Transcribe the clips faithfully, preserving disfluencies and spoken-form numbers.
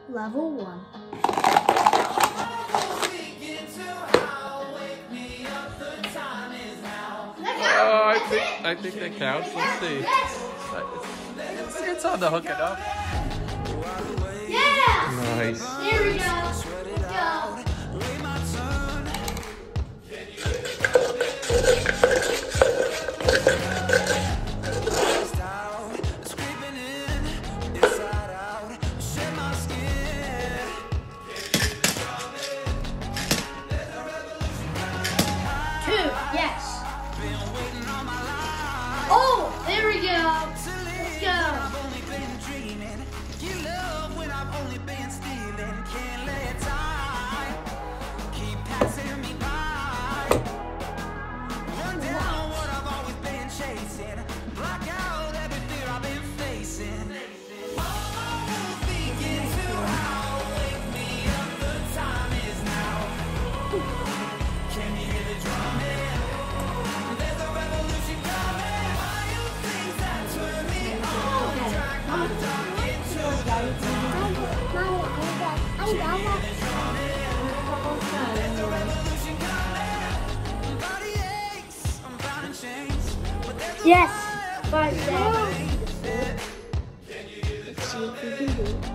Level one. Oh, I think I think that counts. Let's see. It's, it's on the hook enough. Yeah! Nice. Here we go. Let's go. Two, yes. Oh, there we go. Let's go. Yes! Five seconds. Let's see if we can do it.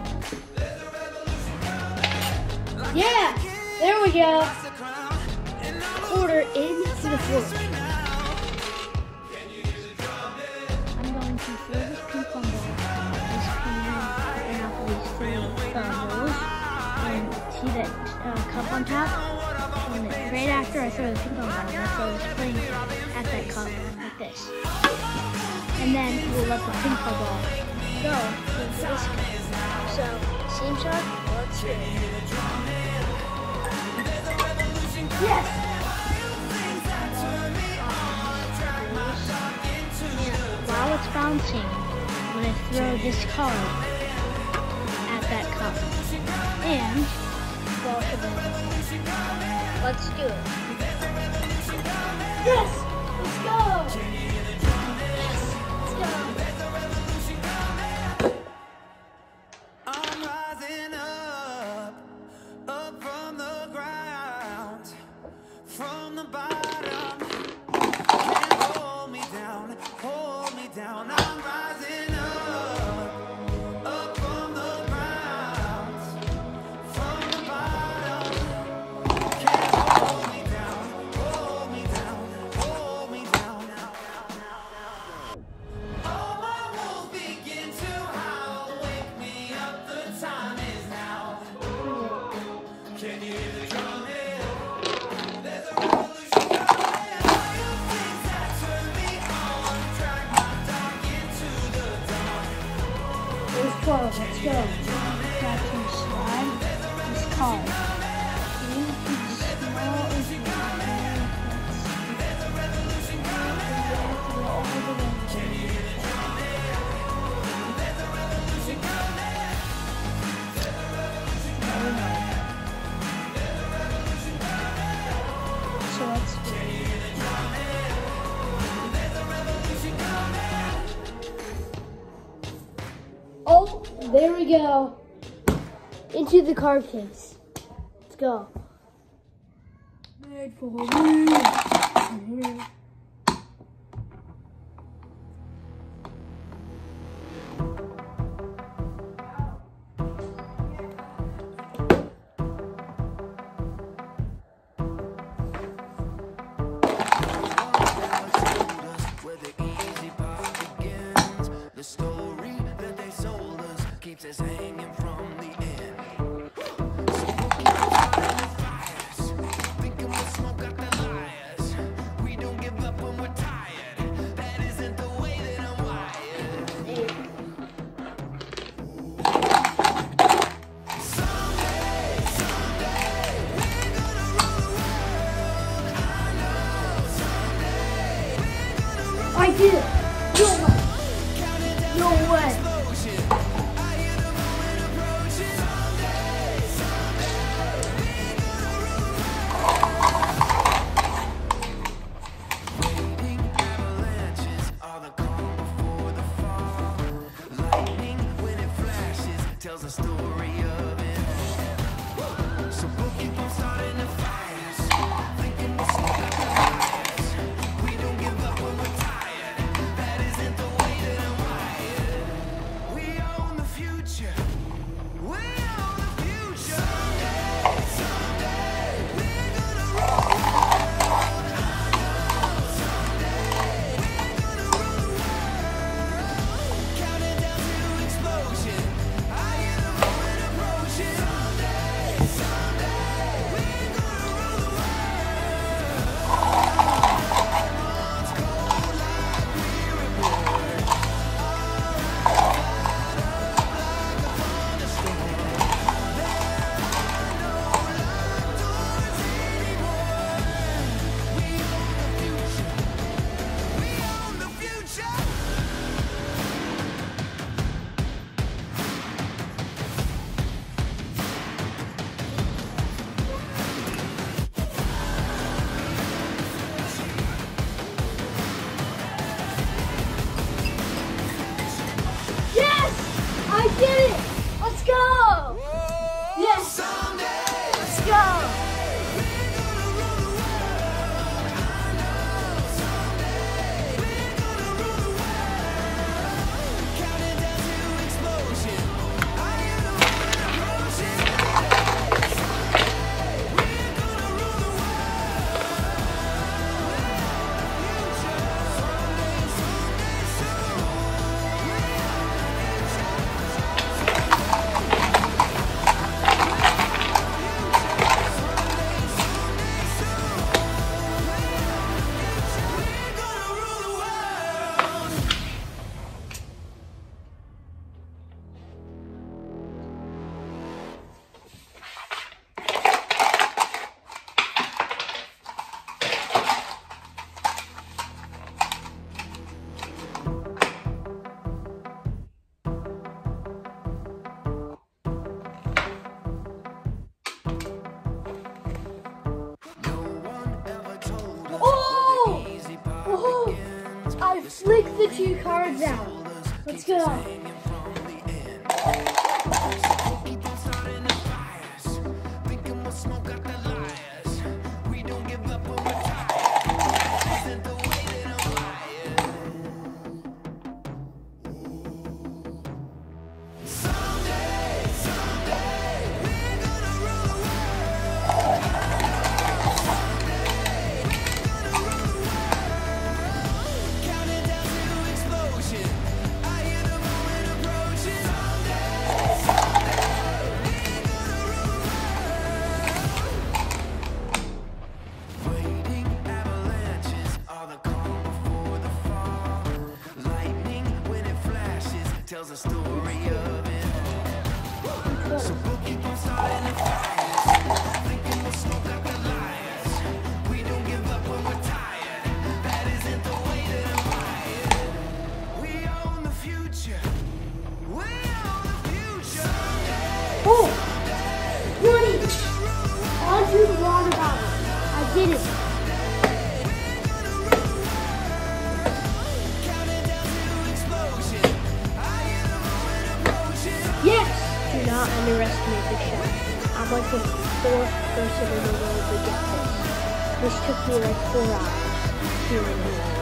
Yeah! There we go. Quarter into the fourth. I'm going to throw this ping pong ball, this ping and off of these three uh, holes, and see that uh, cup on top. And then right after I throw the ping pong ball, I throw this pling at that cup like this. And then we'll let the ping pong ball go into this cup. So, seam shot, let's do it. Yes! And while it's bouncing, I'm going to throw this card at that cup. And ball to the Let's do it. Yes! Let's go! Yes! Let's go! I'm rising up, up from the ground, from the bottom. Can't hold me down, hold me down. I'm rising up, up from the ground, from the bottom. Can't hold me down, hold me down, hold me down. All my wolves begin to howl, wake me up, the time is now. Can you hear the drum hit? There's a revolution coming. Fire things that turn me on, drag my dog into the dawn. There's twelve. Let's go. Got to slide this card into the small instrument. There's a revolution coming. All the way. Can you hear the drum hit? There's a revolution coming. There's a revolution coming. There's a revolution coming. So let's do Can you hear the drum hit? There's a revolution coming. Oh, there we go. Into the card case. Let's go. Made for me. Where the easy part begins, the story that they sold us keeps us hanging from the end. So we fires, thinking we'll smoke out the liars. We don't give up when we're tired. That isn't the way that I'm wired. Someday, someday, we're gonna rule the world. I know someday we're gonna rule. I did it. No way. No way. I hear the moment approaching. Someday, someday, we're gonna rule the world. Raging avalanches are the calm before the fall. Lightning, when it flashes, tells a story of the two cards out. Let's go. Tells a story of it. So we'll keep on starting the fires, thinking we'll smoke out the liars. We don't give up when we're tired. That isn't the way that I'm wired. We own the future. We own the future. Oh, one each. Onto the water bottle. I did it. Yes! Do not underestimate the show. I'm like the fourth person in the world to get this. This took me like four hours. Here it is.